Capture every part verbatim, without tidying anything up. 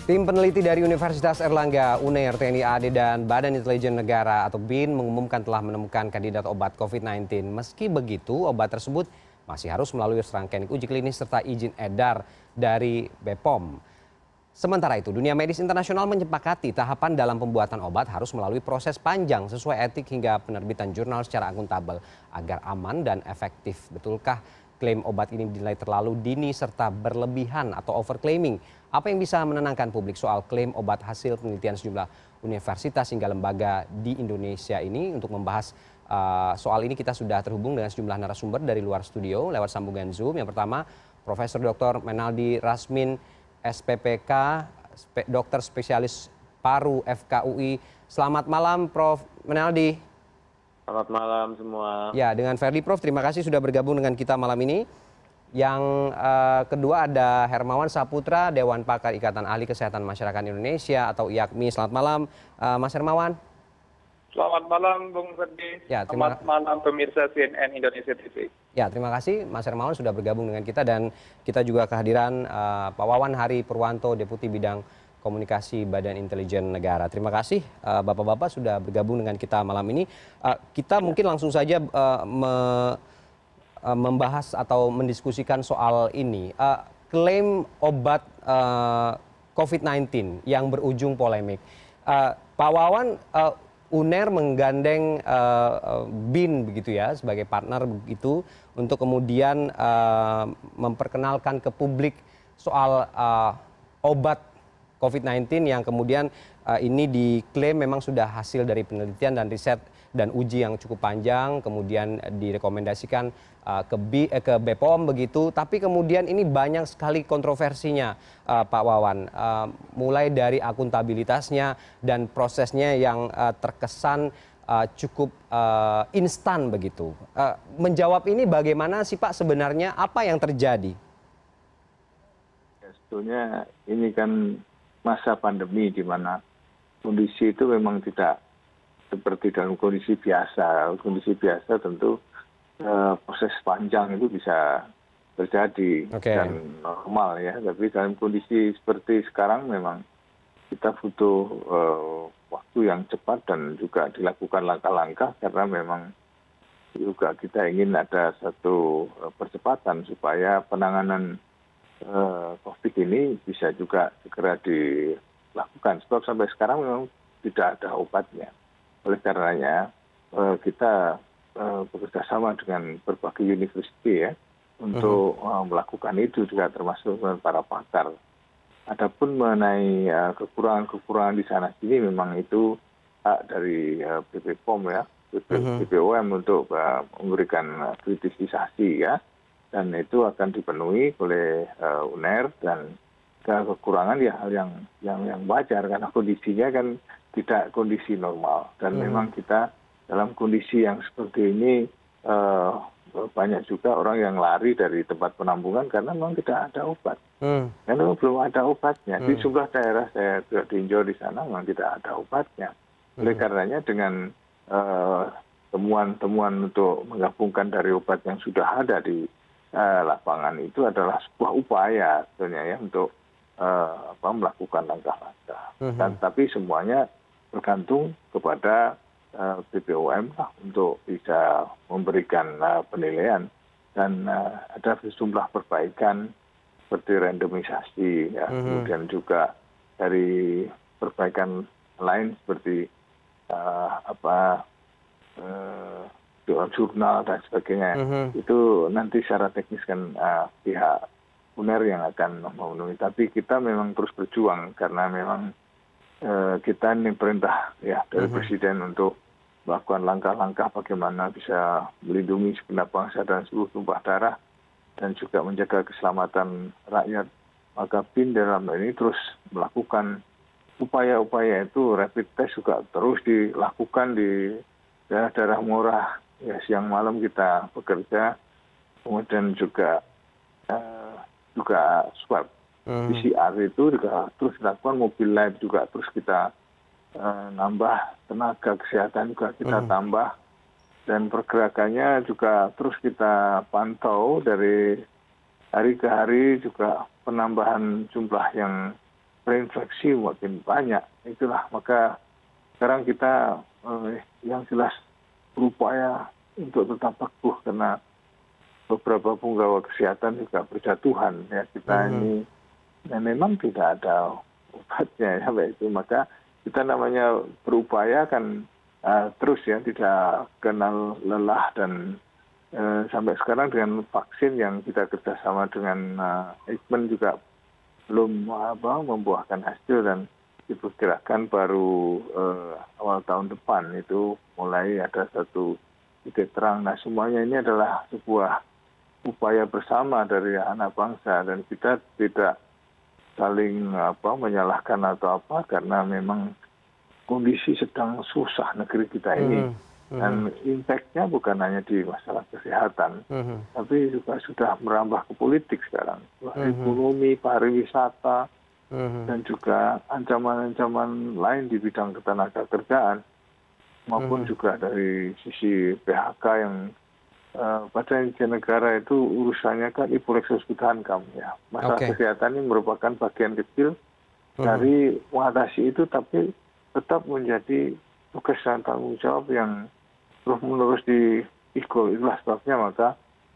Tim peneliti dari Universitas Erlangga, U N E R, T N I A D, dan Badan Intelijen Negara atau B I N mengumumkan telah menemukan kandidat obat COVID sembilan belas. Meski begitu, obat tersebut masih harus melalui serangkaian uji klinis serta izin edar dari B P O M. Sementara itu, dunia medis internasional menyepakati tahapan dalam pembuatan obat harus melalui proses panjang sesuai etik hingga penerbitan jurnal secara akuntabel agar aman dan efektif. Betulkah klaim obat ini dinilai terlalu dini serta berlebihan atau overclaiming? Apa yang bisa menenangkan publik soal klaim obat hasil penelitian sejumlah universitas hingga lembaga di Indonesia ini? Untuk membahas uh, soal ini kita sudah terhubung dengan sejumlah narasumber dari luar studio lewat sambungan Zoom. Yang pertama, Profesor Doktor Menaldi Rasmin, S P P K, spe, dokter spesialis paru F K U I. Selamat malam, Prof Menaldi. Selamat malam semua. Ya, dengan Ferdi, Prof. Terima kasih sudah bergabung dengan kita malam ini. Yang uh, kedua ada Hermawan Saputra, Dewan Pakar Ikatan Ahli Kesehatan Masyarakat Indonesia atau I A K M I. Selamat malam, uh, Mas Hermawan. Selamat malam, Bung Ferdi. Ya, terima... Selamat malam pemirsa C N N Indonesia T V. Ya, terima kasih Mas Hermawan sudah bergabung dengan kita, dan kita juga kehadiran uh, Pak Wawan Hari Purwanto, Deputi Bidang Komunikasi Badan Intelijen Negara. Terima kasih uh, Bapak-Bapak sudah bergabung dengan kita malam ini. Uh, kita mungkin langsung saja uh, me, uh, membahas atau mendiskusikan soal ini. Uh, klaim obat uh, COVID sembilan belas yang berujung polemik. Uh, Pak Wawan, uh, U N E R menggandeng uh, B I N begitu ya sebagai partner begitu untuk kemudian uh, memperkenalkan ke publik soal uh, obat COVID sembilan belas yang kemudian uh, ini diklaim memang sudah hasil dari penelitian dan riset dan uji yang cukup panjang, kemudian direkomendasikan uh, ke, B, eh, ke B P O M begitu, tapi kemudian ini banyak sekali kontroversinya, uh, Pak Wawan, uh, mulai dari akuntabilitasnya dan prosesnya yang uh, terkesan uh, cukup uh, instan begitu. Uh, menjawab ini bagaimana sih Pak sebenarnya, apa yang terjadi? Ya, sebetulnya ini kan masa pandemi di mana kondisi itu memang tidak seperti dalam kondisi biasa. Kondisi biasa tentu eh, proses panjang itu bisa terjadi okay. dan normal ya. Tapi dalam kondisi seperti sekarang memang kita butuh eh, waktu yang cepat dan juga dilakukan langkah-langkah karena memang juga kita ingin ada satu eh, percepatan supaya penanganan eh, COVID ini bisa juga segera dilakukan. Sebab sampai sekarang memang tidak ada obatnya. Oleh karenanya kita bekerjasama dengan berbagai universitas ya untuk uh-huh. melakukan itu juga termasuk dengan para pakar. Adapun mengenai kekurangan-kekurangan di sana sini memang itu hak dari B P O M ya, B P O M untuk memberikan kritisisasi ya, dan itu akan dipenuhi oleh U N E R. Dan kekurangan ya hal yang yang yang wajar karena kondisinya kan tidak kondisi normal dan hmm. memang kita dalam kondisi yang seperti ini uh, banyak juga orang yang lari dari tempat penampungan karena memang tidak ada obat. Hmm. Karena memang belum ada obatnya. Hmm. Di sejumlah daerah saya juga tinjau di sana memang tidak ada obatnya. Oleh hmm. karenanya dengan temuan-temuan uh, untuk menggabungkan dari obat yang sudah ada di uh, lapangan itu adalah sebuah upaya sebenarnya ya untuk uh, apa, melakukan langkah-langkah. Hmm. Dan tapi semuanya bergantung kepada uh, B P O M lah untuk bisa memberikan uh, penilaian dan uh, ada sejumlah perbaikan seperti randomisasi ya, mm-hmm. kemudian juga dari perbaikan lain seperti uh, apa uh, jurnal dan sebagainya. Mm-hmm. Itu nanti secara teknis kan uh, pihak U N E R yang akan memenuhi, tapi kita memang terus berjuang karena memang kita ini perintah ya dari uh-huh. Presiden untuk melakukan langkah-langkah bagaimana bisa melindungi segenap bangsa dan seluruh tumpah darah dan juga menjaga keselamatan rakyat. Maka B I N dalam ini terus melakukan upaya-upaya itu, rapid test juga terus dilakukan di daerah-daerah murah. Ya, siang malam kita bekerja, kemudian juga uh, juga swab. P C R itu juga terus dilakukan, mobil lab juga terus kita uh, nambah, tenaga kesehatan juga kita hmm. tambah, dan pergerakannya juga terus kita pantau dari hari ke hari, juga penambahan jumlah yang terinfeksi makin banyak. Itulah maka sekarang kita eh, yang jelas berupaya untuk tetap teguh karena beberapa penggawa kesehatan juga berjatuhan ya kita mm-hmm. ini dan memang tidak ada obatnya ya Pak itu maka kita namanya berupaya kan uh, terus ya tidak kenal lelah dan uh, sampai sekarang dengan vaksin yang kita kerjasama dengan uh, Eijkman juga belum apa membuahkan hasil dan diperkirakan baru uh, awal tahun depan itu mulai ada satu titik terang. Nah semuanya ini adalah sebuah upaya bersama dari anak bangsa dan kita tidak saling apa menyalahkan atau apa karena memang kondisi sedang susah negeri kita ini mm-hmm. dan impact-nya bukan hanya di masalah kesehatan mm-hmm. tapi juga sudah merambah ke politik sekarang mm-hmm. ekonomi pariwisata mm-hmm. dan juga ancaman-ancaman lain di bidang ketenaga kerjaan maupun mm-hmm. juga dari sisi P H K yang Uh, pada inti negara itu urusannya kan ibu leksus kamu ya. Masalah okay. kesehatan ini merupakan bagian kecil uh-huh. dari mengatasi itu, tapi tetap menjadi tugas dan tanggung jawab yang terus menerus diikul. Itulah sebabnya maka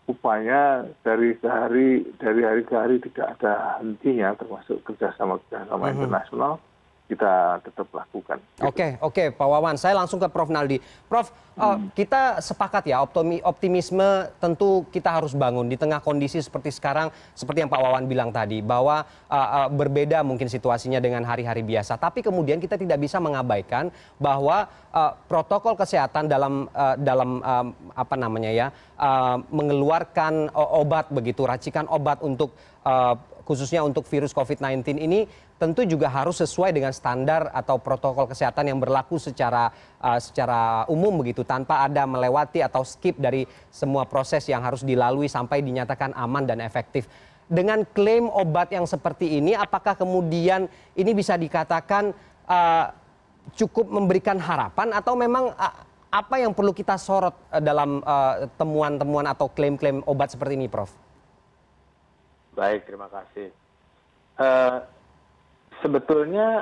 upaya dari ke hari dari hari ke hari tidak ada hentinya, termasuk kerjasama kerjasama uh-huh. internasional kita tetap lakukan. Oke, oke Pak Wawan, saya langsung ke Prof Naldi. Prof, hmm. uh, kita sepakat ya optimisme tentu kita harus bangun di tengah kondisi seperti sekarang, seperti yang Pak Wawan bilang tadi, bahwa uh, uh, berbeda mungkin situasinya dengan hari-hari biasa. Tapi kemudian kita tidak bisa mengabaikan bahwa uh, protokol kesehatan dalam uh, dalam um, apa namanya ya, uh, mengeluarkan obat begitu, racikan obat untuk uh, khususnya untuk virus covid sembilan belas ini tentu juga harus sesuai dengan standar atau protokol kesehatan yang berlaku secara uh, secara umum begitu tanpa ada melewati atau skip dari semua proses yang harus dilalui sampai dinyatakan aman dan efektif. Dengan klaim obat yang seperti ini, apakah kemudian ini bisa dikatakan uh, cukup memberikan harapan atau memang uh, apa yang perlu kita sorot uh, dalam uh, temuan-temuan atau klaim-klaim obat seperti ini, Prof? Baik, terima kasih. Uh, sebetulnya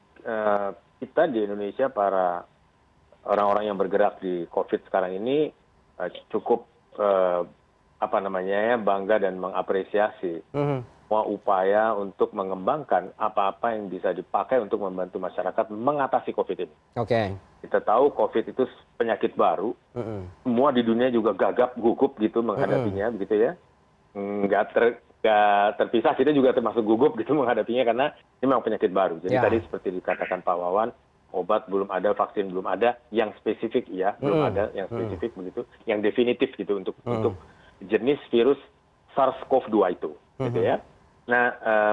uh, kita di Indonesia, para orang-orang yang bergerak di COVID sekarang ini uh, cukup uh, apa namanya ya bangga dan mengapresiasi mm-hmm. semua upaya untuk mengembangkan apa-apa yang bisa dipakai untuk membantu masyarakat mengatasi COVID ini. Oke. Okay. Kita tahu COVID itu penyakit baru, mm-hmm. semua di dunia juga gagap gugup gitu menghadapinya, mm-hmm. begitu ya. Nggak ter Nggak terpisah, kita juga termasuk gugup gitu menghadapinya karena ini memang penyakit baru. Jadi ya. Tadi seperti dikatakan Pak Wawan, obat belum ada, vaksin belum ada, yang spesifik ya hmm. belum ada, yang spesifik hmm. begitu, yang definitif gitu untuk hmm. untuk jenis virus SARS-CoV dua itu, hmm. gitu ya. Nah, uh,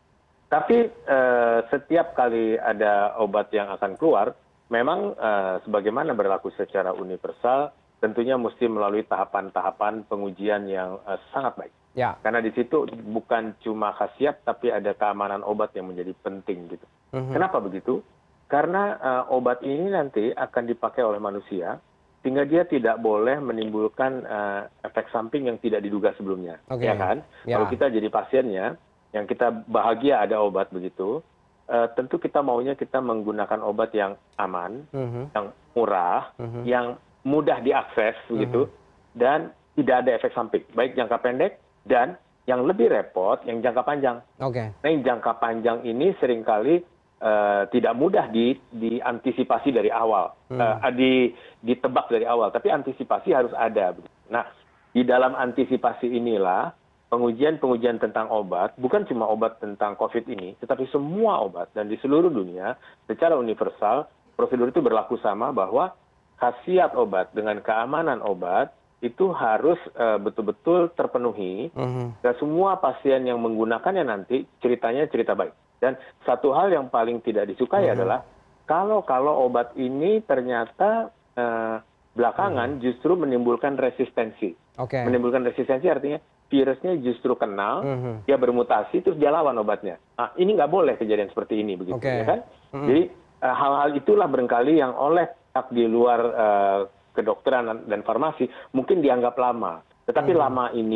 tapi uh, setiap kali ada obat yang akan keluar, memang uh, sebagaimana berlaku secara universal, tentunya mesti melalui tahapan-tahapan pengujian yang uh, sangat baik. Ya. Karena di situ bukan cuma khasiat, tapi ada keamanan obat yang menjadi penting gitu. Mm-hmm. Kenapa begitu? Karena uh, obat ini nanti akan dipakai oleh manusia, sehingga dia tidak boleh menimbulkan uh, efek samping yang tidak diduga sebelumnya, okay. ya kan? Ya. Kalau kita jadi pasiennya, yang kita bahagia ada obat begitu, uh, tentu kita maunya kita menggunakan obat yang aman, mm-hmm. yang murah, mm-hmm. yang mudah diakses begitu, mm-hmm. dan tidak ada efek samping, baik jangka pendek dan yang lebih repot, yang jangka panjang. Oke. Nah, yang jangka panjang ini seringkali uh, tidak mudah di, diantisipasi dari awal, hmm. uh, di, ditebak dari awal, tapi antisipasi harus ada. Nah, di dalam antisipasi inilah pengujian-pengujian tentang obat, bukan cuma obat tentang COVID ini, tetapi semua obat dan di seluruh dunia secara universal prosedur itu berlaku sama bahwa khasiat obat dengan keamanan obat itu harus uh, betul-betul terpenuhi uh-huh. dan semua pasien yang menggunakannya nanti ceritanya cerita baik. Dan satu hal yang paling tidak disukai uh-huh. adalah kalau kalau obat ini ternyata uh, belakangan uh-huh. justru menimbulkan resistensi. Okay. Menimbulkan resistensi artinya virusnya justru kenal, uh-huh. dia bermutasi terus dia lawan obatnya. Nah, ini nggak boleh kejadian seperti ini begitu, okay. ya kan? Uh-huh. Jadi uh, hal-hal itulah barangkali yang oleh di luar uh, kedokteran dan farmasi mungkin dianggap lama, tetapi hmm. lama ini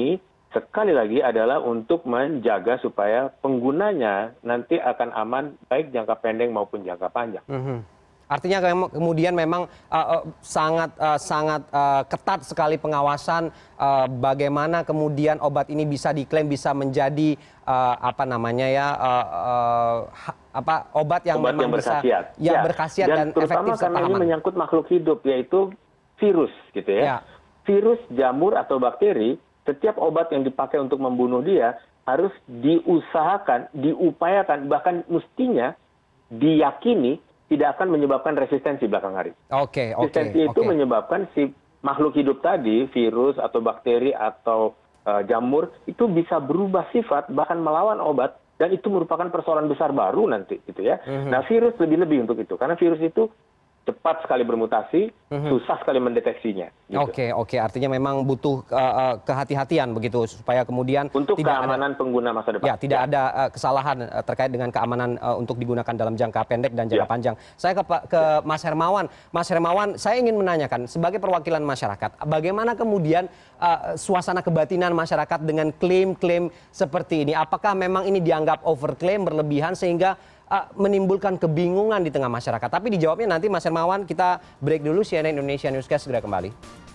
sekali lagi adalah untuk menjaga supaya penggunanya nanti akan aman baik jangka pendek maupun jangka panjang. Mm-hmm. Artinya kemudian memang uh, uh, sangat uh, sangat uh, ketat sekali pengawasan uh, bagaimana kemudian obat ini bisa diklaim bisa menjadi uh, apa namanya ya uh, uh, ha, apa obat yang obat memang yang berkhasiat, bisa yang ya. berkhasiat dan, dan, dan efektif serta karena ini aman. menyangkut makhluk hidup yaitu virus, gitu ya. Ya. Virus, jamur atau bakteri, setiap obat yang dipakai untuk membunuh dia harus diusahakan, diupayakan, bahkan mestinya diyakini tidak akan menyebabkan resistensi belakang hari. Oke, oke. Resistensi itu oke. menyebabkan si makhluk hidup tadi, virus atau bakteri atau uh, jamur, itu bisa berubah sifat, bahkan melawan obat, dan itu merupakan persoalan besar baru nanti, gitu ya. Mhm. Nah, virus lebih-lebih untuk itu, karena virus itu cepat sekali bermutasi, susah sekali mendeteksinya. Gitu. Oke, oke. Artinya memang butuh uh, uh, kehati-hatian begitu supaya kemudian Untuk tidak keamanan ada, pengguna masa depan. ya tidak ada uh, kesalahan uh, terkait dengan keamanan uh, untuk digunakan dalam jangka pendek dan jangka Ya. panjang. Saya ke, Pak- ke Mas Hermawan. Mas Hermawan, saya ingin menanyakan sebagai perwakilan masyarakat, bagaimana kemudian uh, suasana kebatinan masyarakat dengan klaim-klaim seperti ini? Apakah memang ini dianggap overklaim berlebihan sehingga Uh, menimbulkan kebingungan di tengah masyarakat? Tapi dijawabnya nanti Mas Hermawan. Kita break dulu. C N N Indonesia Newscast segera kembali.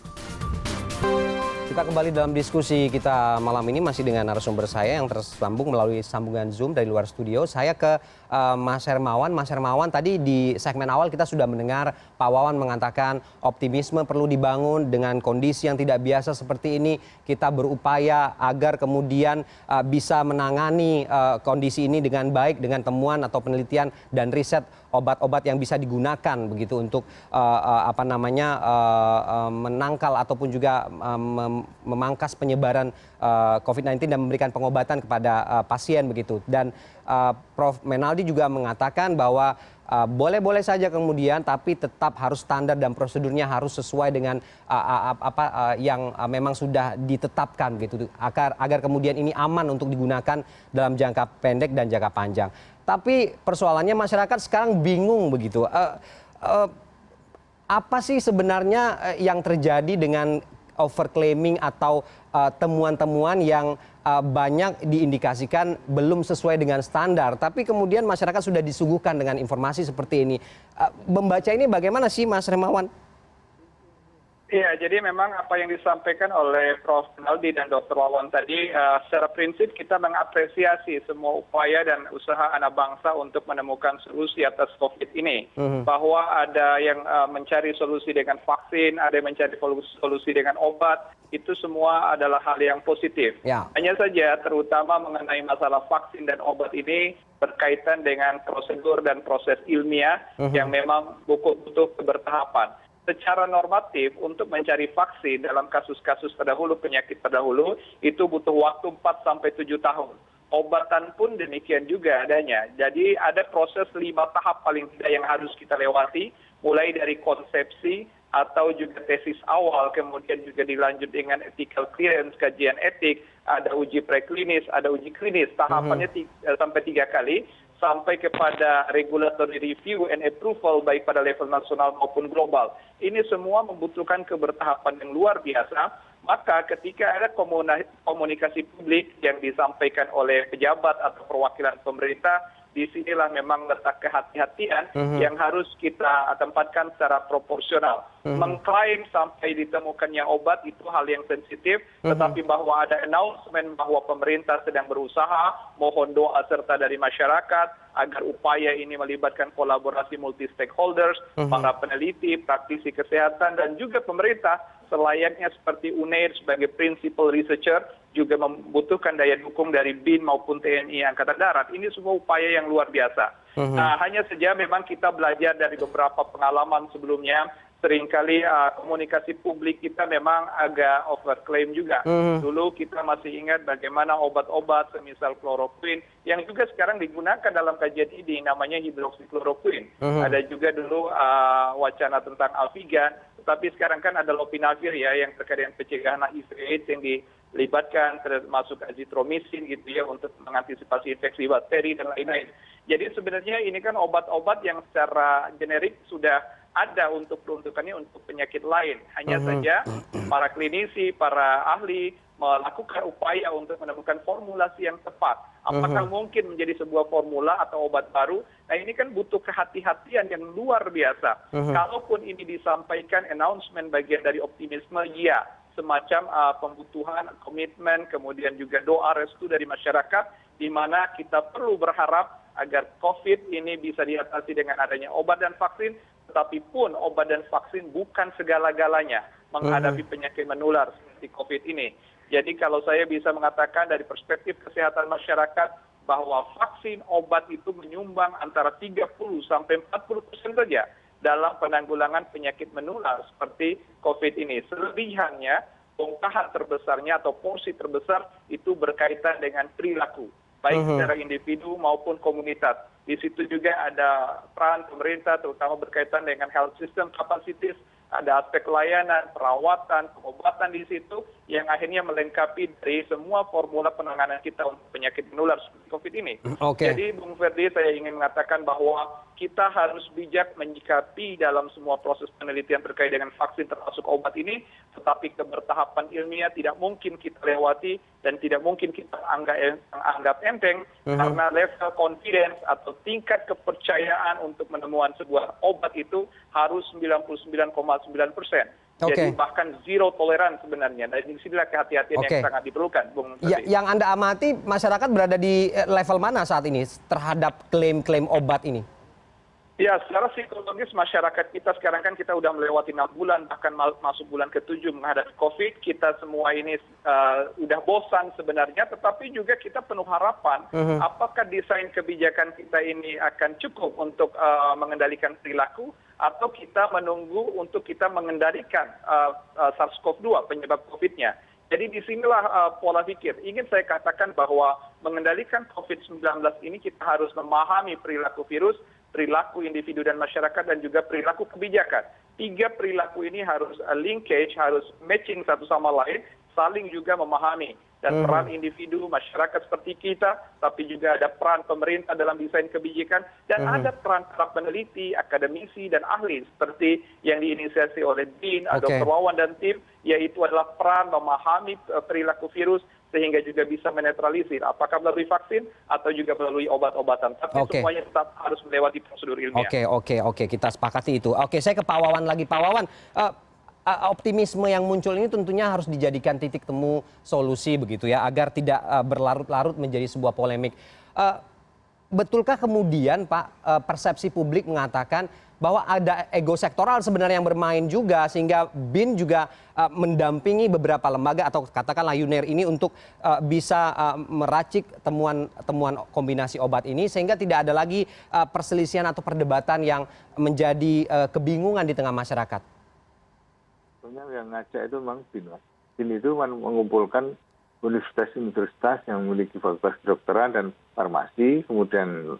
Kita kembali dalam diskusi kita malam ini masih dengan narasumber saya yang tersambung melalui sambungan Zoom dari luar studio. Saya ke uh, Mas Hermawan. Mas Hermawan, tadi di segmen awal kita sudah mendengar Pak Wawan mengatakan optimisme perlu dibangun dengan kondisi yang tidak biasa seperti ini. Kita berupaya agar kemudian uh, bisa menangani uh, kondisi ini dengan baik dengan temuan atau penelitian dan riset obat-obat yang bisa digunakan begitu untuk uh, uh, apa namanya uh, uh, menangkal ataupun juga uh, mem memangkas penyebaran uh, COVID sembilan belas dan memberikan pengobatan kepada uh, pasien begitu. Dan uh, Prof Menaldi juga mengatakan bahwa boleh-boleh uh, saja kemudian tapi tetap harus standar dan prosedurnya harus sesuai dengan uh, uh, apa uh, yang uh, memang sudah ditetapkan gitu agar agar kemudian ini aman untuk digunakan dalam jangka pendek dan jangka panjang. Tapi persoalannya masyarakat sekarang bingung begitu. Uh, uh, apa sih sebenarnya uh, yang terjadi dengan overclaiming atau temuan-temuan uh, yang uh, banyak diindikasikan belum sesuai dengan standar, tapi kemudian masyarakat sudah disuguhkan dengan informasi seperti ini. Uh, membaca ini bagaimana sih, Mas Hermawan? Iya, jadi memang apa yang disampaikan oleh Prof Menaldi dan Doktor Wawan tadi, uh, secara prinsip kita mengapresiasi semua upaya dan usaha anak bangsa untuk menemukan solusi atas COVID ini. Mm-hmm. Bahwa ada yang uh, mencari solusi dengan vaksin, ada yang mencari solusi dengan obat, itu semua adalah hal yang positif. Ya. Hanya saja terutama mengenai masalah vaksin dan obat ini berkaitan dengan prosedur dan proses ilmiah mm-hmm. yang memang butuh kebertahapan. Secara normatif untuk mencari vaksin dalam kasus-kasus terdahulu, penyakit terdahulu, itu butuh waktu empat sampai tujuh tahun. Obatan pun demikian juga adanya. Jadi ada proses lima tahap paling tidak yang harus kita lewati, mulai dari konsepsi atau juga tesis awal, kemudian juga dilanjut dengan ethical clearance, kajian etik, ada uji preklinis, ada uji klinis, tahapannya mm-hmm. sampai tiga kali. Sampai kepada regulatory review and approval baik pada level nasional maupun global. Ini semua membutuhkan kebertahapan yang luar biasa. Maka ketika ada komunikasi publik yang disampaikan oleh pejabat atau perwakilan pemerintah, disinilah memang letak kehati-hatian mm-hmm. yang harus kita tempatkan secara proporsional. Mm-hmm. Mengklaim sampai ditemukannya obat itu hal yang sensitif, mm-hmm. tetapi bahwa ada announcement bahwa pemerintah sedang berusaha, mohon doa serta dari masyarakat agar upaya ini melibatkan kolaborasi multi stakeholders, mm-hmm. para peneliti, praktisi kesehatan, dan juga pemerintah selayaknya seperti U N A I R sebagai principal researcher juga membutuhkan daya dukung dari B I N maupun T N I Angkatan Darat. Ini semua upaya yang luar biasa. Mm-hmm. Nah, hanya saja memang kita belajar dari beberapa pengalaman sebelumnya. Seringkali uh, komunikasi publik kita memang agak overclaim juga. Mm-hmm. Dulu kita masih ingat bagaimana obat-obat semisal kloroquine yang juga sekarang digunakan dalam kajian ini namanya hidroksikloroquine. Mm-hmm. Ada juga dulu uh, wacana tentang Alvigan, tetapi sekarang kan ada lopinavir ya yang terkait dengan pencegahan H I V AIDS yang dilibatkan, termasuk azitromisin gitu ya untuk mengantisipasi infeksi bakteri dan lain-lain. Jadi sebenarnya ini kan obat-obat yang secara generik sudah ada untuk peruntukannya untuk penyakit lain. Hanya uh-huh. saja para klinisi, para ahli melakukan upaya untuk menemukan formulasi yang tepat. Apakah uh-huh. mungkin menjadi sebuah formula atau obat baru? Nah ini kan butuh kehati-hatian yang luar biasa. Uh-huh. Kalaupun ini disampaikan announcement bagian dari optimisme, ya semacam uh, pembutuhan, komitmen, kemudian juga doa restu dari masyarakat, di mana kita perlu berharap agar COVID ini bisa diatasi dengan adanya obat dan vaksin, tetapi pun obat dan vaksin bukan segala-galanya menghadapi uh-huh. penyakit menular seperti COVID ini. Jadi kalau saya bisa mengatakan dari perspektif kesehatan masyarakat bahwa vaksin obat itu menyumbang antara tiga puluh sampai empat puluh persen saja dalam penanggulangan penyakit menular seperti COVID ini. Selebihannya, bongkahan terbesarnya atau porsi terbesar itu berkaitan dengan perilaku, baik uh-huh. secara individu maupun komunitas. Di situ juga ada peran pemerintah, terutama berkaitan dengan health system capacities, ada aspek layanan, perawatan, pengobatan di situ yang akhirnya melengkapi dari semua formula penanganan kita untuk penyakit menular seperti COVID ini. Okay. Jadi Bung Ferdi, saya ingin mengatakan bahwa kita harus bijak menyikapi dalam semua proses penelitian terkait dengan vaksin termasuk obat ini, tetapi kebertahapan ilmiah tidak mungkin kita lewati dan tidak mungkin kita anggap, anggap enteng uh-huh. karena level confidence atau tingkat kepercayaan untuk menemuan sebuah obat itu harus sembilan puluh sembilan koma sembilan persen. Okay. Jadi bahkan zero tolerance sebenarnya. Dan disinilah kehati-hatian okay. yang sangat diperlukan, Bung ya, yang Anda amati, masyarakat berada di level mana saat ini terhadap klaim-klaim obat ini? Ya, secara psikologis masyarakat kita sekarang kan kita udah melewati enam bulan, bahkan masuk bulan ketujuh menghadapi COVID. Kita semua ini uh, udah bosan sebenarnya, tetapi juga kita penuh harapan. Uh-huh. Apakah desain kebijakan kita ini akan cukup untuk uh, mengendalikan perilaku, atau kita menunggu untuk kita mengendalikan uh, uh, SARS-CoV dua penyebab COVID-nya. Jadi disinilah uh, pola pikir. Ingin saya katakan bahwa mengendalikan COVID sembilan belas ini kita harus memahami perilaku virus, perilaku individu dan masyarakat, dan juga perilaku kebijakan. Tiga perilaku ini harus uh, linkage, harus matching satu sama lain, saling juga memahami. Dan hmm. peran individu, masyarakat seperti kita, tapi juga ada peran pemerintah dalam desain kebijakan, dan hmm. ada peran para peneliti, akademisi, dan ahli, seperti yang diinisiasi oleh Dean, okay. Doktor Wawan, dan tim, yaitu adalah peran memahami uh, perilaku virus, sehingga juga bisa menetralisir, apakah melalui vaksin atau juga melalui obat-obatan. Tapi okay. semuanya tetap harus melewati prosedur ilmiah. Oke, okay, oke, okay, oke, okay. Kita sepakati itu. Oke, okay, saya ke Pak Wawan lagi. Pak Wawan, uh, uh, optimisme yang muncul ini tentunya harus dijadikan titik temu solusi begitu ya, agar tidak uh, berlarut-larut menjadi sebuah polemik. Uh, betulkah kemudian Pak, uh, persepsi publik mengatakan bahwa ada ego sektoral sebenarnya yang bermain juga, sehingga B I N juga uh, mendampingi beberapa lembaga atau katakanlah UNER ini untuk uh, bisa uh, meracik temuan-temuan kombinasi obat ini, sehingga tidak ada lagi uh, perselisihan atau perdebatan yang menjadi uh, kebingungan di tengah masyarakat? Sebenarnya yang ngajak itu memang B I N. B I N itu mengumpulkan universitas-universitas yang memiliki fakultas kedokteran dan farmasi, kemudian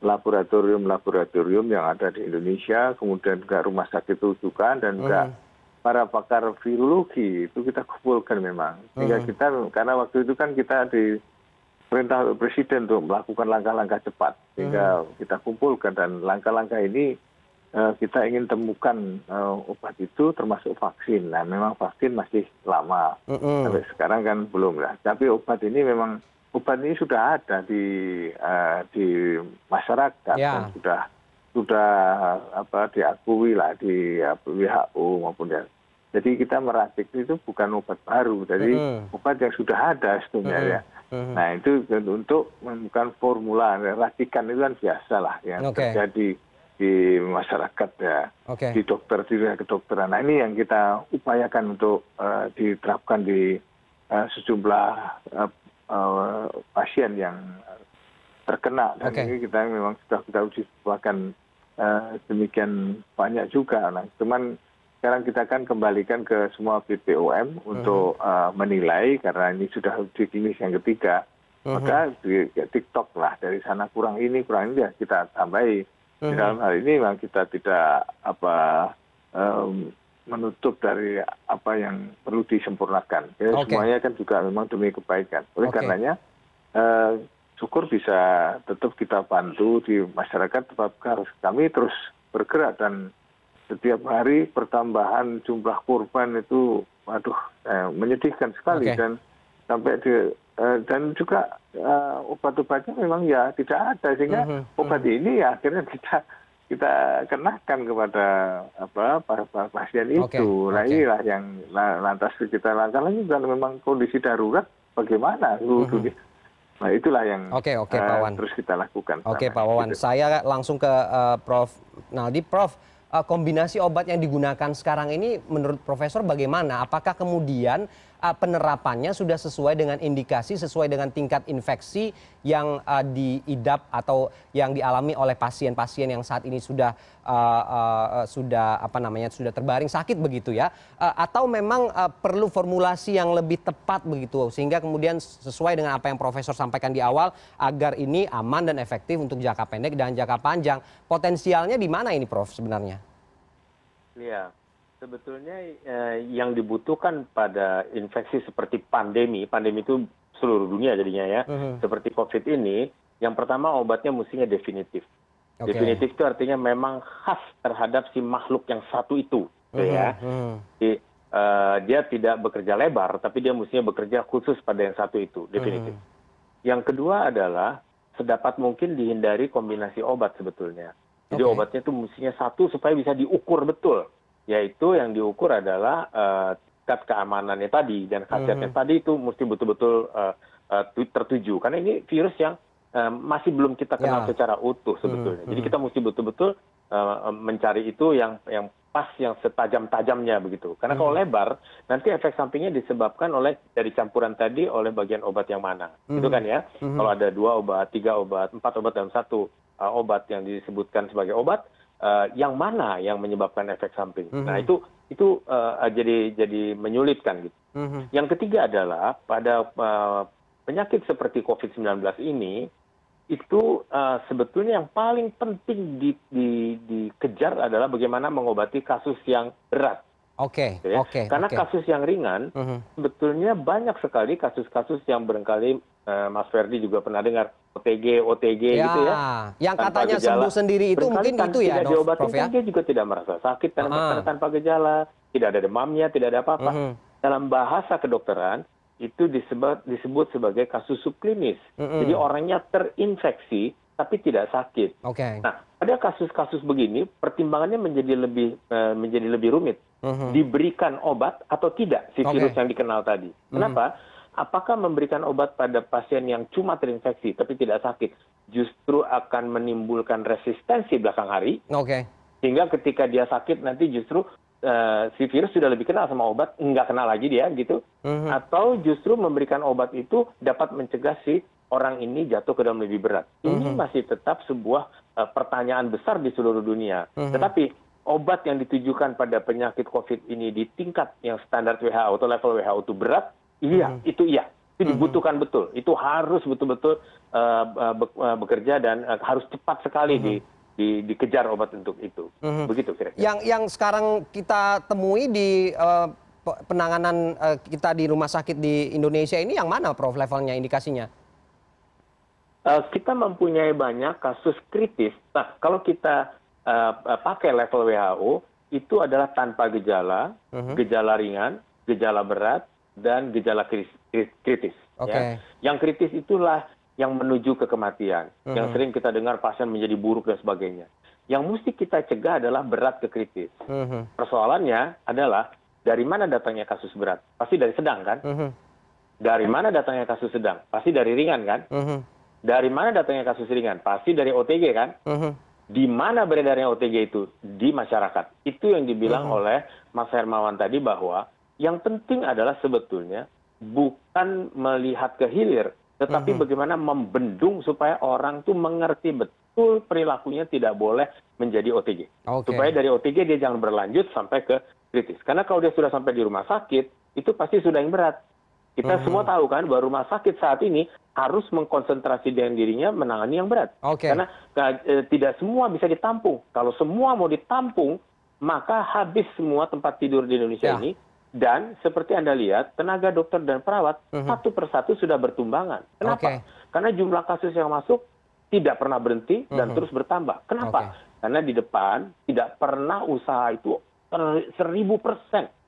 laboratorium-laboratorium yang ada di Indonesia, kemudian juga rumah sakit rujukan, dan juga uh. para pakar virologi itu kita kumpulkan memang. Sehingga uh. kita, karena waktu itu kan kita di perintah Presiden untuk melakukan langkah-langkah cepat, sehingga uh. kita kumpulkan, dan langkah-langkah ini uh, kita ingin temukan uh, obat itu termasuk vaksin. Nah memang vaksin masih lama, uh -uh. sampai sekarang kan belum lah. Tapi obat ini memang obat ini sudah ada di uh, di masyarakat, ya. Dan sudah sudah apa diakui lah di uh, W H O maupun ya. Jadi kita meracik itu bukan obat baru, jadi mm. obat yang sudah ada sebetulnya mm. ya. Mm. Nah itu untuk menemukan formula, racikan itu kan biasa lah yang okay. terjadi di masyarakat ya, okay. di dokter, di kedokteran. Nah ini yang kita upayakan untuk uh, diterapkan di uh, sejumlah uh, Uh, pasien yang terkena, dan okay. ini kita memang sudah kita uji cobakan uh, demikian banyak juga. Nah, cuman sekarang kita akan kembalikan ke semua B P O M uh-huh. untuk uh, menilai, karena ini sudah uji klinis yang ketiga. Uh-huh. Maka di ya, TikTok lah, dari sana kurang ini kurang ini ya kita tambahi. Uh-huh. Di dalam hal ini memang kita tidak apa um, menutup dari apa yang perlu disempurnakan. Ya, okay. Semuanya kan juga memang demi kebaikan. Oleh okay. karenanya, eh, syukur bisa tetap kita bantu di masyarakat, tetap harus kami terus bergerak, dan setiap hari pertambahan jumlah korban itu, waduh, eh, menyedihkan sekali. Okay. Dan sampai di uh, dan juga uh, obat-obatnya memang ya tidak ada, sehingga Mhm, obat ini ya akhirnya kita kita kenakan kepada apa para, para pasien itu. Oke, Nah oke. inilah yang la- lantas kita langkah lagi kalau memang kondisi darurat bagaimana. Mhm. Nah itulah yang Oke, oke, Pak eh, Wawan. terus kita lakukan. Oke, selama Pak ini, Wawan. gitu. Saya langsung ke eh, Prof Naldi. Prof, eh, kombinasi obat yang digunakan sekarang ini menurut Profesor bagaimana? Apakah kemudian eh, penerapannya sudah sesuai dengan indikasi, sesuai dengan tingkat infeksi yang eh, diidap atau yang dialami oleh pasien-pasien yang saat ini sudah eh, eh, sudah apa namanya sudah terbaring sakit begitu ya? Eh, atau memang eh, perlu formulasi yang lebih tepat begitu sehingga kemudian sesuai dengan apa yang Profesor sampaikan di awal agar ini aman dan efektif untuk jangka pendek dan jangka panjang. Potensialnya di mana ini, Prof, sebenarnya? Iya, sebetulnya eh, yang dibutuhkan pada infeksi seperti pandemi, pandemi itu seluruh dunia jadinya ya, Mhm. seperti COVID ini, yang pertama obatnya mestinya definitif. Oke. Definitif itu artinya memang khas terhadap si makhluk yang satu itu, gitu Mhm, ya. mhm. Jadi, eh, dia tidak bekerja lebar, tapi dia mestinya bekerja khusus pada yang satu itu, definitif. Mhm. Yang kedua adalah sedapat mungkin dihindari kombinasi obat sebetulnya. Jadi Oke. obatnya itu mestinya satu supaya bisa diukur betul. Yaitu yang diukur adalah eh, tingkat keamanannya tadi dan khasiatnya Mhm. tadi itu mesti betul-betul eh, eh, tu- tertuju. Karena ini virus yang eh, masih belum kita kenal Ya. secara utuh sebetulnya. Mhm, Jadi mhm. kita mesti betul-betul eh, mencari itu yang yang pas, yang setajam-tajamnya begitu. Karena kalau Mhm. lebar, nanti efek sampingnya disebabkan oleh dari campuran tadi oleh bagian obat yang mana. Itu Mhm. kan ya. Mhm. Kalau ada dua obat, tiga obat, empat obat dalam satu uh, obat yang disebutkan sebagai obat, uh, yang mana yang menyebabkan efek samping. Mhm. Nah itu itu uh, jadi jadi menyulitkan gitu. Mhm. Yang ketiga adalah pada uh, penyakit seperti COVID sembilan belas ini, itu uh, sebetulnya yang paling penting di, di, dikejar adalah bagaimana mengobati kasus yang berat. Oke, Gitu ya. oke, Karena oke. kasus yang ringan, Mhm. sebetulnya banyak sekali kasus-kasus yang barangkali uh, Mas Ferdi juga pernah dengar, O T G, O T G Ya, gitu ya. yang Tanpa katanya gejala. sembuh sendiri itu Barangkali mungkin tan- itu ya, tidak Dok, diobatin, Prof ya? kan dia juga tidak merasa sakit karena Ah. karena tanpa gejala, tidak ada demamnya, tidak ada apa-apa. Mhm. Dalam bahasa kedokteran itu disebut disebut sebagai kasus subklinis. Mhm. Jadi orangnya terinfeksi tapi tidak sakit. Oke. Nah, pada kasus-kasus begini pertimbangannya menjadi lebih eh, menjadi lebih rumit. Mhm. Diberikan obat atau tidak si Oke. virus yang dikenal tadi. Mhm. Kenapa? Apakah memberikan obat pada pasien yang cuma terinfeksi tapi tidak sakit justru akan menimbulkan resistensi belakang hari, Oke. sehingga ketika dia sakit nanti justru eh, si virus sudah lebih kenal sama obat, nggak kenal lagi dia gitu. Mhm. Atau justru memberikan obat itu dapat mencegah si orang ini jatuh ke dalam lebih berat. Ini Mhm. masih tetap sebuah eh, pertanyaan besar di seluruh dunia. Mhm. Tetapi obat yang ditujukan pada penyakit COVID ini di tingkat yang standar W H O atau level W H O itu berat, iya, Mhm. itu iya. Itu Mhm. dibutuhkan betul. Itu harus betul-betul eh, eh, be- eh, bekerja dan eh, harus cepat sekali Mhm. di, di, dikejar obat untuk itu. Mhm. Begitu kira-kira. Yang yang sekarang kita temui di eh, pe- penanganan eh, kita di rumah sakit di Indonesia ini yang mana, Prof, levelnya, indikasinya? Eh, kita mempunyai banyak kasus kritis. Nah, kalau kita eh, eh, pakai level W H O, itu adalah tanpa gejala, Mhm. gejala ringan, gejala berat, dan gejala kris- kris- kritis. Oke. Ya. Yang kritis itulah yang menuju ke kematian. Mhm. Yang sering kita dengar pasien menjadi buruk dan sebagainya. Yang mesti kita cegah adalah berat ke kritis. Mhm. Persoalannya adalah dari mana datangnya kasus berat? Pasti dari sedang kan? Mhm. Dari mana datangnya kasus sedang? Pasti dari ringan kan? Mhm. Dari mana datangnya kasus ringan? Pasti dari O T G kan? Mhm. Di mana beredarnya O T G itu? Di masyarakat. Itu yang dibilang Mhm. oleh Mas Hermawan tadi, bahwa yang penting adalah sebetulnya bukan melihat ke hilir, tetapi Mhm. bagaimana membendung supaya orang tuh mengerti betul perilakunya tidak boleh menjadi O T G. Oke. Supaya dari O T G dia jangan berlanjut sampai ke kritis. Karena kalau dia sudah sampai di rumah sakit, itu pasti sudah yang berat. Kita Mhm. semua tahu kan bahwa rumah sakit saat ini harus mengkonsentrasi dengan dirinya menangani yang berat. Oke. Karena eh, tidak semua bisa ditampung. Kalau semua mau ditampung, maka habis semua tempat tidur di Indonesia Ya. ini. Dan seperti Anda lihat, tenaga dokter dan perawat Mhm. satu persatu sudah bertumbangan. Kenapa? Oke. Karena jumlah kasus yang masuk tidak pernah berhenti dan Mhm. terus bertambah. Kenapa? Oke. Karena di depan tidak pernah usaha itu ter- seribu persen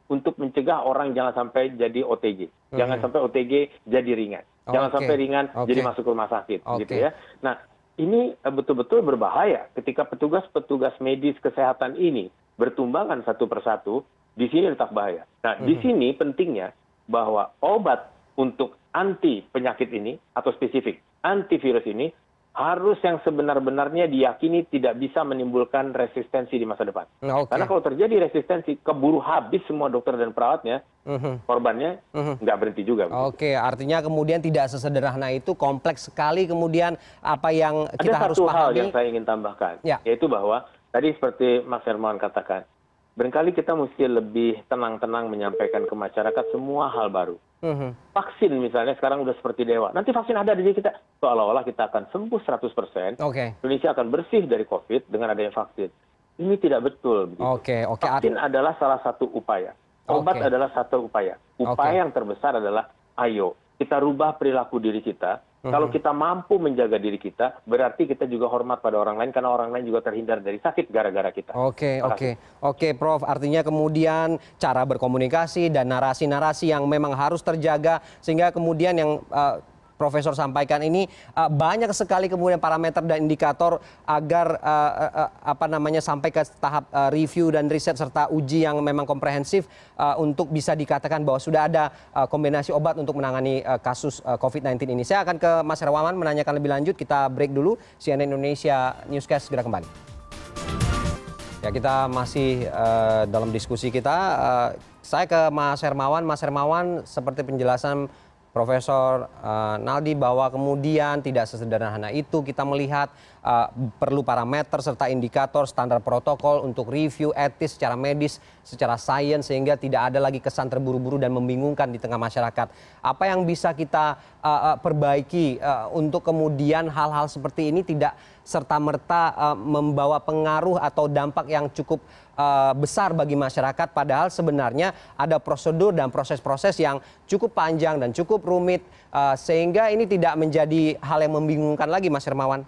untuk mencegah orang jangan sampai jadi O T G. Jangan sampai O T G jadi ringan. Jangan Oke. sampai ringan Oke. jadi masuk ke rumah sakit. Oke. Gitu ya. Nah, ini eh, betul-betul berbahaya ketika petugas-petugas medis kesehatan ini bertumbangan satu persatu, di sini letak bahaya. Nah, di sini pentingnya bahwa obat untuk anti penyakit ini atau spesifik antivirus ini harus yang sebenar-benarnya diyakini tidak bisa menimbulkan resistensi di masa depan. Oke. Karena kalau terjadi resistensi, keburu habis semua dokter dan perawatnya, Mhm. korbannya nggak berhenti juga. Oke, artinya kemudian tidak sesederhana itu, kompleks sekali kemudian apa yang kita Ada harus satu hal pahami. yang saya ingin tambahkan, Ya. yaitu bahwa tadi seperti Mas Hermawan katakan, barangkali kita mesti lebih tenang-tenang menyampaikan ke masyarakat semua hal baru. Mhm. Vaksin misalnya sekarang udah seperti dewa. Nanti vaksin ada di diri kita. Seolah-olah kita akan sembuh seratus persen. Oke. Indonesia akan bersih dari COVID dengan adanya vaksin. Ini tidak betul. Begitu. Oke, oke. Vaksin adalah salah satu upaya. Obat Oke. adalah satu upaya. Upaya yang terbesar adalah, ayo kita rubah perilaku diri kita. Kalau kita mampu menjaga diri kita, berarti kita juga hormat pada orang lain, karena orang lain juga terhindar dari sakit gara-gara kita. Oke, Terima oke. Oke, Prof. Artinya kemudian cara berkomunikasi dan narasi-narasi yang memang harus terjaga, sehingga kemudian yang uh, Profesor sampaikan ini uh, banyak sekali kemudian parameter dan indikator agar uh, uh, uh, apa namanya sampai ke tahap uh, review dan riset serta uji yang memang komprehensif uh, untuk bisa dikatakan bahwa sudah ada uh, kombinasi obat untuk menangani uh, kasus uh, COVID sembilan belas ini. Saya akan ke Mas Hermawan menanyakan lebih lanjut. Kita break dulu. C N N Indonesia Newscast segera kembali. Ya, kita masih uh, dalam diskusi kita. Uh, saya ke Mas Hermawan. Mas Hermawan, seperti penjelasan Profesor uh, Naldi bahwa kemudian tidak sesederhana itu kita melihat uh, perlu parameter serta indikator standar protokol untuk review etis secara medis, secara sains, sehingga tidak ada lagi kesan terburu-buru dan membingungkan di tengah masyarakat. Apa yang bisa kita uh, uh, perbaiki uh, untuk kemudian hal-hal seperti ini tidak serta-merta uh, membawa pengaruh atau dampak yang cukup uh, besar bagi masyarakat, padahal sebenarnya ada prosedur dan proses-proses yang cukup panjang dan cukup rumit, uh, sehingga ini tidak menjadi hal yang membingungkan lagi, Mas Hermawan.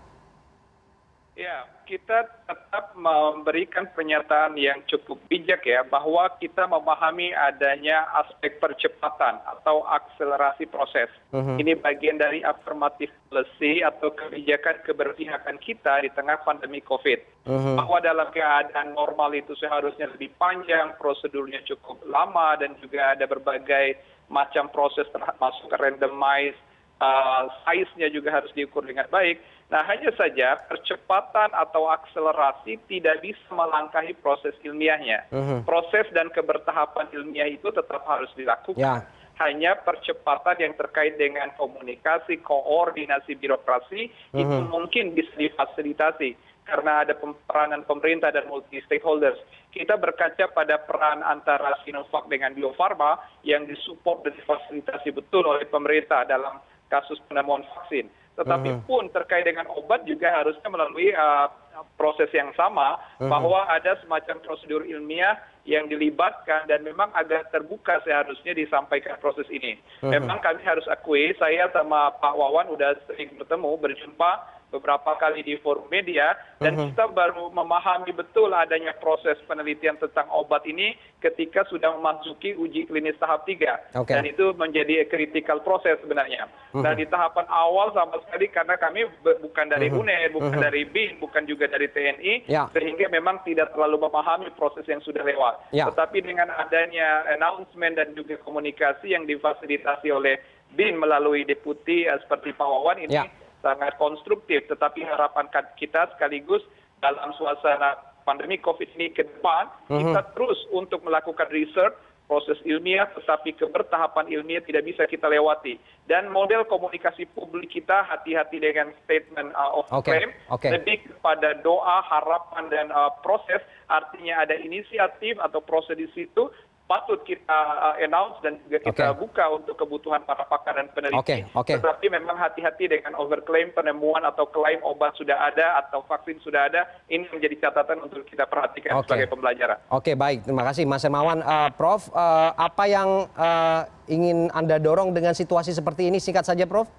Ya, kita tetap memberikan pernyataan yang cukup bijak ya, bahwa kita memahami adanya aspek percepatan atau akselerasi proses. Uh-huh. Ini bagian dari affirmative policy atau kebijakan keberpihakan kita di tengah pandemi COVID. Uh-huh. Bahwa dalam keadaan normal itu seharusnya lebih panjang, prosedurnya cukup lama, dan juga ada berbagai macam proses termasuk randomized, uh, size-nya juga harus diukur dengan baik. Nah, hanya saja percepatan atau akselerasi tidak bisa melangkahi proses ilmiahnya. Uh-huh. Proses dan kebertahapan ilmiah itu tetap harus dilakukan. Ya. Hanya percepatan yang terkait dengan komunikasi, koordinasi birokrasi, uh-huh. itu mungkin bisa difasilitasi karena ada peranan pemerintah dan multi stakeholders. Kita berkaca pada peran antara Sinovac dengan Bio Farma yang disupport dan difasilitasi betul oleh pemerintah dalam kasus penemuan vaksin. Tetapi pun terkait dengan obat juga harusnya melalui uh, proses yang sama, uh-huh. bahwa ada semacam prosedur ilmiah yang dilibatkan dan memang agak terbuka seharusnya disampaikan proses ini. Uh-huh. Memang kami harus akui, saya sama Pak Wawan udah sering bertemu, berjumpa beberapa kali di forum media, dan uh-huh. kita baru memahami betul adanya proses penelitian tentang obat ini ketika sudah memasuki uji klinis tahap tiga. Okay. Dan itu menjadi critical proses sebenarnya. Uh-huh. Dan di tahapan awal sama sekali karena kami bukan dari uh-huh. U N E D, bukan uh-huh. dari B I N, bukan juga dari T N I, yeah. sehingga memang tidak terlalu memahami proses yang sudah lewat. Yeah. Tetapi dengan adanya announcement dan juga komunikasi yang difasilitasi oleh B I N melalui deputi uh, seperti Pak Wawan ini, yeah. sangat konstruktif, tetapi harapan kita sekaligus dalam suasana pandemi COVID ini ke depan, uh-huh. kita terus untuk melakukan research, proses ilmiah, tetapi kebertahapan ilmiah tidak bisa kita lewati. Dan model komunikasi publik kita hati-hati dengan statement uh, of okay. claim, okay. lebih kepada doa, harapan, dan uh, proses, artinya ada inisiatif atau proses di situ, patut kita uh, announce dan juga kita okay. buka untuk kebutuhan para pakar dan peneliti. Okay, okay. Tetapi memang hati-hati dengan overclaim penemuan atau klaim obat sudah ada atau vaksin sudah ada. Ini menjadi catatan untuk kita perhatikan okay. sebagai pembelajaran. Oke, okay, baik. Terima kasih Mas Hermawan. Uh, Prof, uh, apa yang uh, ingin Anda dorong dengan situasi seperti ini? Singkat saja, Prof.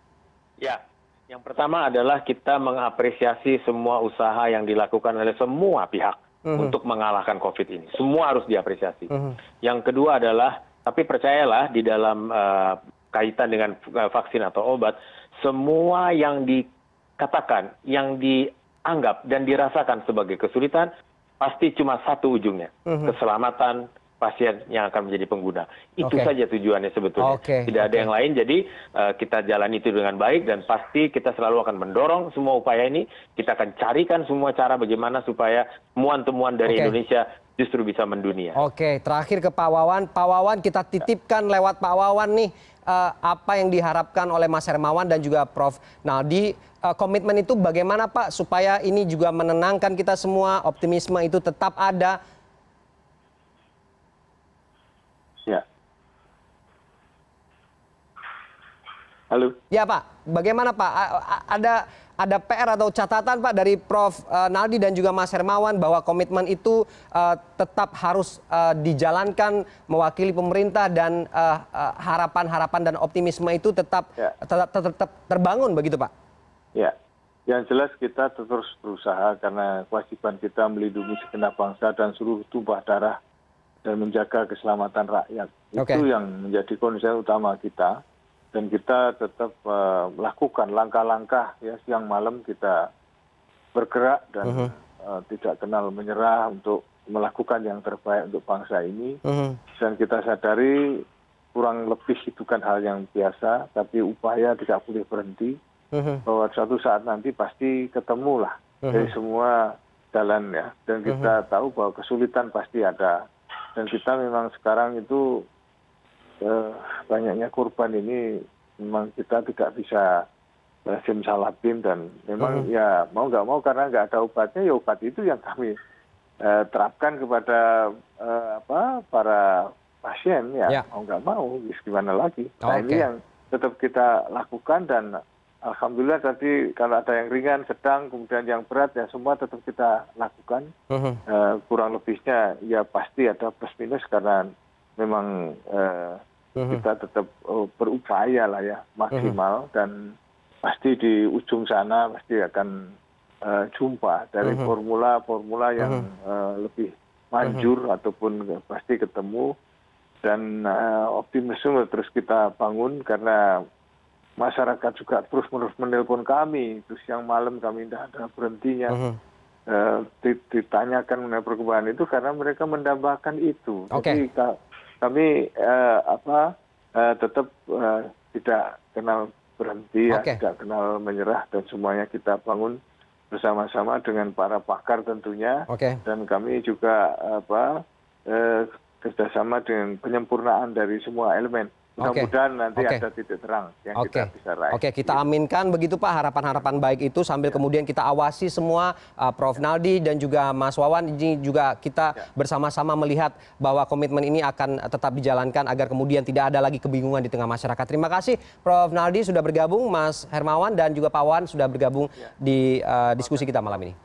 Ya, yang pertama adalah kita mengapresiasi semua usaha yang dilakukan oleh semua pihak. mm-hmm. untuk mengalahkan COVID ini. Semua harus diapresiasi. Mm-hmm. Yang kedua adalah, tapi percayalah di dalam uh, kaitan dengan uh, vaksin atau obat, semua yang dikatakan, yang dianggap dan dirasakan sebagai kesulitan, pasti cuma satu ujungnya, mm-hmm. keselamatan pasien yang akan menjadi pengguna. Itu okay. saja tujuannya sebetulnya. Okay. Tidak ada okay. yang lain, jadi uh, kita jalan itu dengan baik dan pasti kita selalu akan mendorong semua upaya ini. Kita akan carikan semua cara bagaimana supaya temuan-temuan dari okay. Indonesia justru bisa mendunia. Oke, okay. Terakhir ke Pak Wawan. Pak Wawan, kita titipkan lewat Pak Wawan nih, uh, apa yang diharapkan oleh Mas Hermawan dan juga Prof Naldi. Uh, komitmen itu bagaimana Pak, supaya ini juga menenangkan kita semua, optimisme itu tetap ada. Ya. Halo. Ya Pak, bagaimana Pak? Ada ada P R atau catatan Pak dari Prof Naldi dan juga Mas Hermawan bahwa komitmen itu uh, tetap harus uh, dijalankan mewakili pemerintah dan harapan-harapan uh, uh, dan optimisme itu tetap, ya. tetap, tetap, tetap terbangun begitu Pak? Ya, yang jelas kita terus berusaha karena kewajiban kita melindungi segenap bangsa dan seluruh tumpah darah dan menjaga keselamatan rakyat. Okay. Itu yang menjadi concern utama kita. Dan kita tetap uh, melakukan langkah-langkah ya, siang malam kita bergerak dan uh-huh. uh, tidak kenal menyerah untuk melakukan yang terbaik untuk bangsa ini. Uh-huh. Dan kita sadari kurang lebih itu kan hal yang biasa, tapi upaya tidak boleh berhenti. Uh-huh. Bahwa suatu saat nanti pasti ketemulah uh-huh. dari semua jalan ya. Dan kita uh-huh. tahu bahwa kesulitan pasti ada. Dan kita memang sekarang itu eh, banyaknya korban ini memang kita tidak bisa eh, simsalabim dan memang uh-huh. ya mau nggak mau karena nggak ada obatnya, ya obat itu yang kami eh, terapkan kepada eh, apa para pasien ya, ya. Mau nggak mau gimana lagi. Nah okay. ini yang tetap kita lakukan dan alhamdulillah tadi kalau ada yang ringan, sedang, kemudian yang berat ya semua tetap kita lakukan. Uh-huh. Uh, kurang lebihnya ya pasti ada plus minus karena memang uh, uh-huh. kita tetap uh, berupaya lah ya maksimal uh-huh. dan pasti di ujung sana pasti akan uh, jumpa dari uh-huh. formula-formula yang uh-huh. uh, lebih manjur uh-huh. ataupun pasti ketemu dan uh, optimisme terus kita bangun karena masyarakat juga terus-menerus menelpon kami, terus siang malam kami tidak ada berhentinya. Uh-huh. uh, ditanyakan mengenai perkembangan itu karena mereka mendambakan itu. Okay. Jadi kami uh, apa uh, tetap uh, tidak kenal berhenti, okay. ya, tidak kenal menyerah dan semuanya kita bangun bersama-sama dengan para pakar tentunya. Okay. Dan kami juga apa uh, kerjasama dengan penyempurnaan dari semua elemen. Mudah-mudahan nanti okay. ada titik terang yang okay. kita bisa raih. Oke, okay. kita aminkan begitu Pak harapan-harapan baik itu sambil ya. Kemudian kita awasi semua uh, Prof Naldi dan juga Mas Wawan ini juga kita ya. Bersama-sama melihat bahwa komitmen ini akan tetap dijalankan agar kemudian tidak ada lagi kebingungan di tengah masyarakat. Terima kasih Prof Naldi sudah bergabung, Mas Hermawan dan juga Pak Wawan sudah bergabung ya. Di uh, diskusi kita malam ini.